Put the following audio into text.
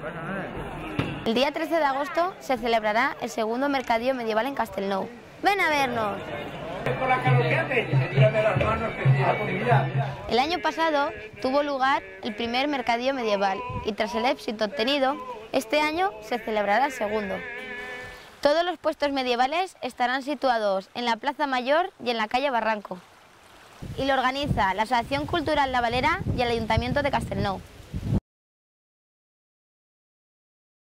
El día 13 de agosto se celebrará el segundo mercadillo medieval en Castellnou. ¡Ven a vernos! El año pasado tuvo lugar el primer mercadillo medieval y tras el éxito obtenido, este año se celebrará el segundo. Todos los puestos medievales estarán situados en la Plaza Mayor y en la calle Barranco. Y lo organiza la Asociación Cultural La Valera y el Ayuntamiento de Castellnou.